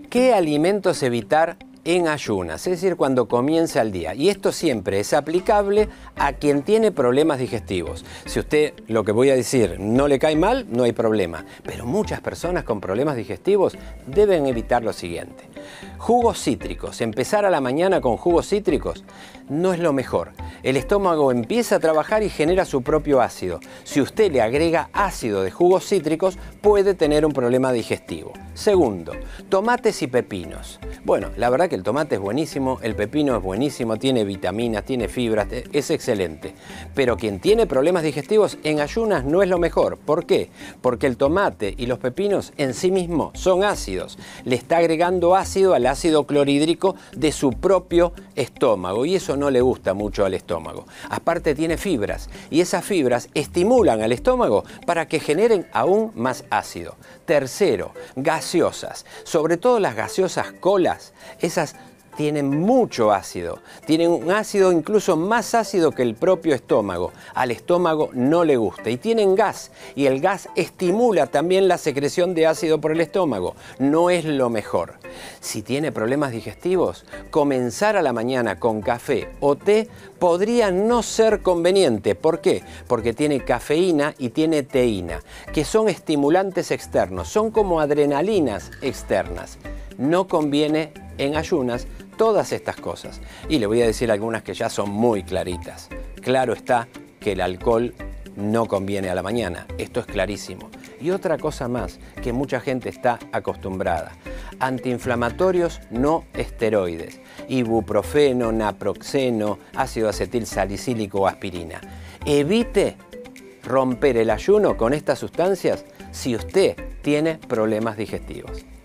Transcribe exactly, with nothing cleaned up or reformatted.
¿Qué alimentos evitar en ayunas? Es decir, cuando comienza el día. Y esto siempre es aplicable a quien tiene problemas digestivos. Si usted, lo que voy a decir, no le cae mal, no hay problema. Pero muchas personas con problemas digestivos deben evitar lo siguiente. Jugos cítricos. Empezar a la mañana con jugos cítricos no es lo mejor. El estómago empieza a trabajar y genera su propio ácido. Si usted le agrega ácido de jugos cítricos, puede tener un problema digestivo. Segundo, tomates y pepinos. Bueno, la verdad que el tomate es buenísimo, el pepino es buenísimo, tiene vitaminas, tiene fibras, es excelente. Pero quien tiene problemas digestivos en ayunas no es lo mejor. ¿Por qué? Porque el tomate y los pepinos en sí mismos son ácidos. Le está agregando ácido al ácido clorhídrico de su propio estómago y eso no le gusta mucho al estómago. Aparte tiene fibras y esas fibras estimulan al estómago para que generen aún más ácido. Tercero, gaseosas, sobre todo las gaseosas colas, esas tienen mucho ácido, tienen un ácido incluso más ácido que el propio estómago. Al estómago no le gusta y tienen gas y el gas estimula también la secreción de ácido por el estómago. No es lo mejor. Si tiene problemas digestivos, comenzar a la mañana con café o té podría no ser conveniente. ¿Por qué? Porque tiene cafeína y tiene teína, que son estimulantes externos, son como adrenalinas externas. No conviene en ayunas todas estas cosas. Y le voy a decir algunas que ya son muy claritas. Claro está que el alcohol no conviene a la mañana. Esto es clarísimo. Y otra cosa más que mucha gente está acostumbrada. Antiinflamatorios no esteroides. Ibuprofeno, naproxeno, ácido acetil salicílico o aspirina. Evite romper el ayuno con estas sustancias si usted tiene problemas digestivos.